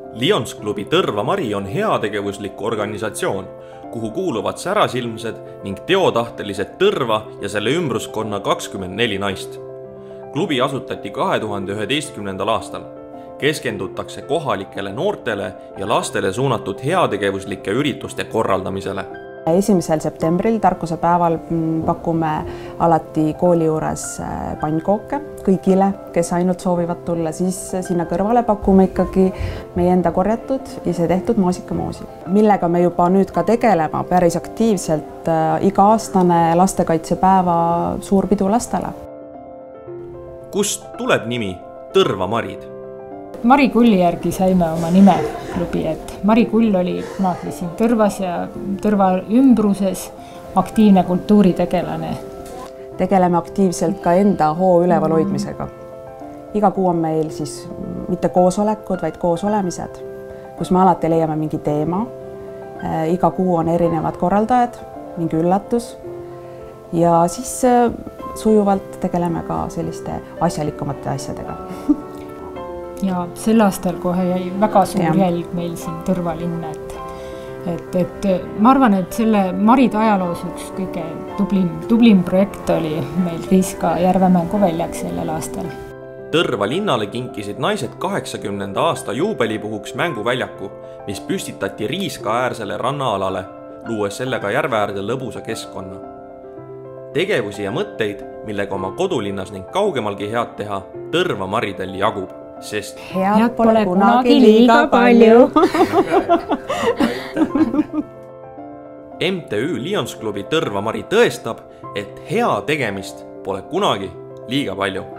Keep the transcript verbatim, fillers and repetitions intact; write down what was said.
Lions klubi Tõrva Mari on heategevuslik organisatsioon, kuhu kuuluvad särasilmsed ning teotahtelised Tõrva ja selle ümbruskonna kakskümmend neli naist. Klubi asutati kahe tuhande üheteistkümnendal aastal. Keskendutakse kohalikele noortele ja lastele suunatud heategevuslike ürituste korraldamisele. esimesel septembril tarkuse päeval pakume alati kooli juures pannkooke kõigile, kes ainult soovivad tulla, siis sinna kõrvale pakume ikkagi meie enda korjatud, ise tehtud maasikamoosi, millega me juba nüüd ka tegelema päris aktiivselt iga-aastane lastekaitsepäeva suurpidu lastele. Kust tuleb nimi Tõrva Marid? Mari Kulli järgi saime oma nime klubi, et Mari Kull oli kunagi siin Tõrvas ja Tõrva ümbruses aktiivne kultuuritegelane. Tegeleme aktiivselt ka enda hoo üleval hoidmisega. Iga kuu on meil siis mitte koosolekud, vaid koosolemised, kus me alati leiame mingi teema. Iga kuu on erinevad korraldajad, mingi üllatus ja siis sujuvalt tegeleme ka selliste asjalikumate asjadega. Ja sel aastal kohe jäi väga suur ja. jälg meil siin Tõrva linna, et, et, et ma arvan, et selle Maride ajaloos üks kõige tublim, tublim projekt oli meil Riiska Järvemängu väljaks sellel aastal. Tõrva linnale kinkisid naised kaheksakümnenda aasta juubelipuhuks mänguväljaku, mis püstitati Riiska äärsele rannaalale, luues sellega järveäärde lõbusa keskkonna. Tegevusi ja mõtteid, millega oma kodulinnas ning kaugemalgi head teha, Tõrva Maridel jagub. Sest head pole kunagi liiga palju. M T Ü Lions klubi Tõrva Mari tõestab, et hea tegemist pole kunagi liiga palju.